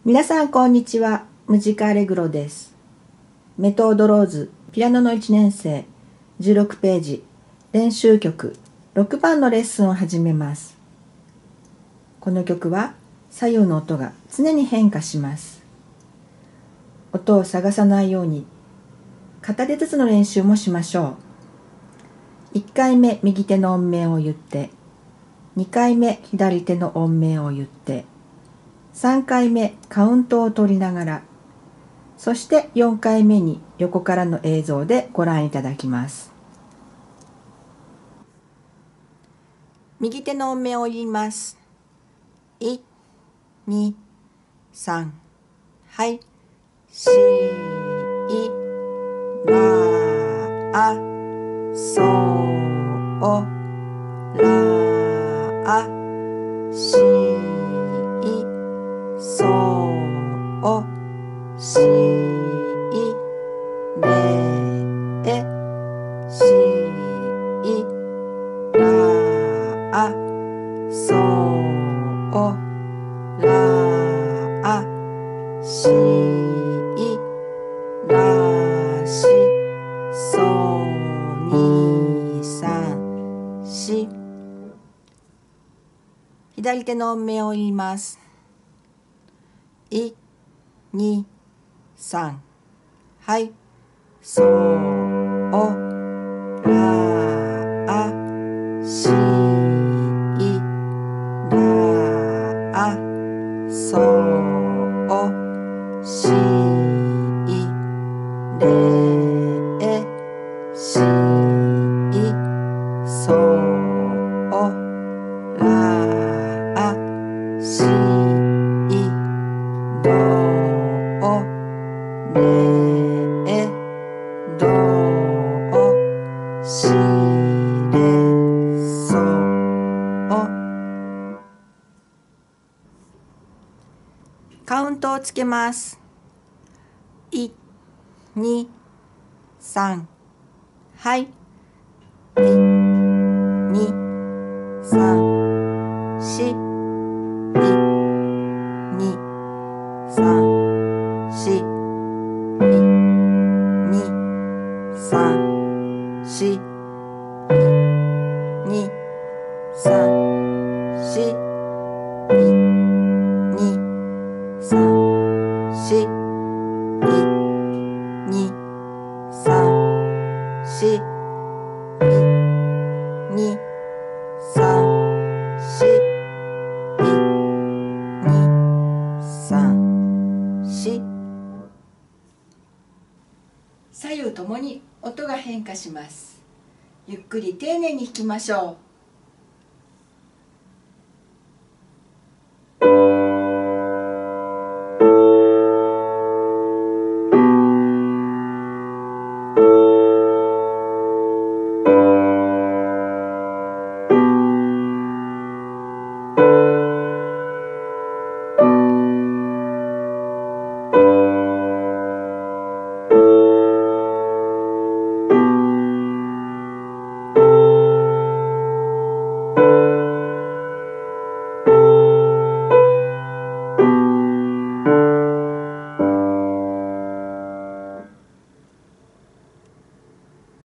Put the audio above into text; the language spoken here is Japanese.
皆さんこんにちは。ムジカアレグロです。メトードローズピアノの1年生16ページ練習曲6番のレッスンを始めます。この曲は左右の音が常に変化します。音を探さないように片手ずつの練習もしましょう。1回目右手の音名を言って、2回目左手の音名を言って、3回目カウントを取りながら、そして4回目に横からの映像でご覧いただきます。右手の音名を言います。1、2、3。はい。シ、ラ、ソ、ラ、シ、ソ、シ、レ、シ、ラ、ソ、ラ、シ、ラ、シ、ソ、2、3、4。左手の音名を言います。1、2、3。はい。ソ、ラ、シ、ラ、ソ、シ、レ、シ、ソ、ラ、シ、ド、レ、ド、シ、レ、ソ。カウントをつけます。1、2、3。はい。1、2、3、4、1、2、3、4、1、2、3、4、1、2、3、4、1、2、3、4、1、2、3、4、1、2、3、4、1、2、3、4。左右ともに音が変化します。ゆっくり丁寧に弾きましょう。